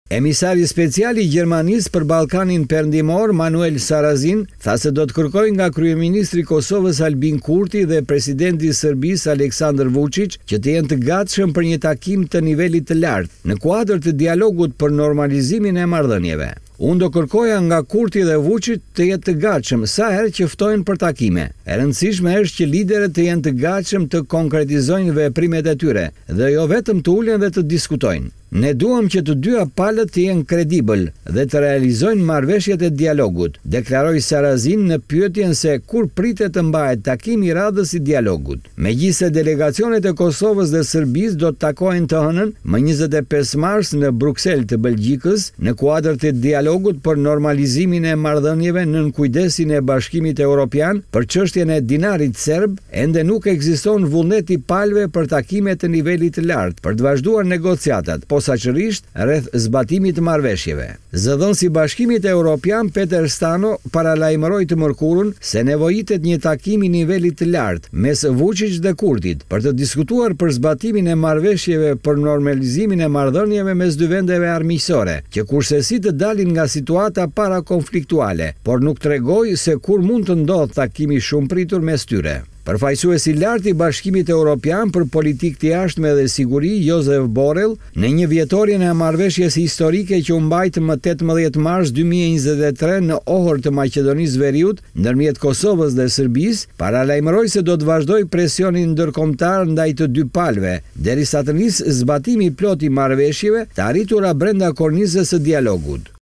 Emisari special I Gjermanisë për Ballkanin Perëndimor, Manuel Sarazin, tha se do të kërkojë nga kryeministri I Kosovës Albin Kurti dhe presidenti I Serbisë Aleksandar Vučić që të jenë të gatshëm për një takim të nivelit të lartë në kuadër të dialogut për normalizimin e marrëdhënieve. Unë do kërkoja nga Kurti dhe Vučić të jetë të gatshëm sa herë që ftojnë për takime. E rëndësishme është që liderët të jenë të gatshëm të konkretizojnë veprimet e tyre dhe jo vetëm të ulen dhe të diskutojnë. Ne duam që të dyja palët të jenë kredibël dhe të realizojnë marrëveshjet e dialogut, deklaroi Sarazin në pyetjen se kur pritet të mbahet takimi I radhës I dialogut. Megjithëse delegacionet e Kosovës dhe Serbisë do të takohen të hënën më 25 mars në Bruksel të Belgjikës në kuadër të dialogut për normalizimin e marrëdhënieve nën kujdesin e Bashkimit Evropian për çështjen e dinarit serb, ende nuk ekziston vullnet I palëve për takime të nivelit të lartë për të vazhduar negociatat, posaçërisht rreth zbatimit të marrëveshjeve. Zëdhënësi I Bashkimit Evropian Peter Stano paralajmëroi të mërkurën se nevojitet një takim I nivelit të lartë mes Vučić dhe Kurtit për të diskutuar për zbatimin e marrëveshjeve për normalizimin e marrëdhënieve mes dy vendeve armiqësore, që kursesi të dalin nga situata parakonfliktuale, por nuk tregoi se kur mund të ndodhë takimi shumë pritur mes tyre. Përfaqësuesi I lartë I Bashkimit Evropian për politikë të jashtme dhe siguri, Josep Borrell, në një vjetorjen e marrëveshjes historike që u mbajt më 18 mars 2023 në Ohër të Maqedonisë Veriut ndërmjet Kosovës dhe Serbisë, paralajmëroi se do të vazhdojë presionin ndërkombëtar ndaj të dy palëve, derisa të nisë zbatimi plot I marrëveshjeve të arritura brenda kornizës së dialogut.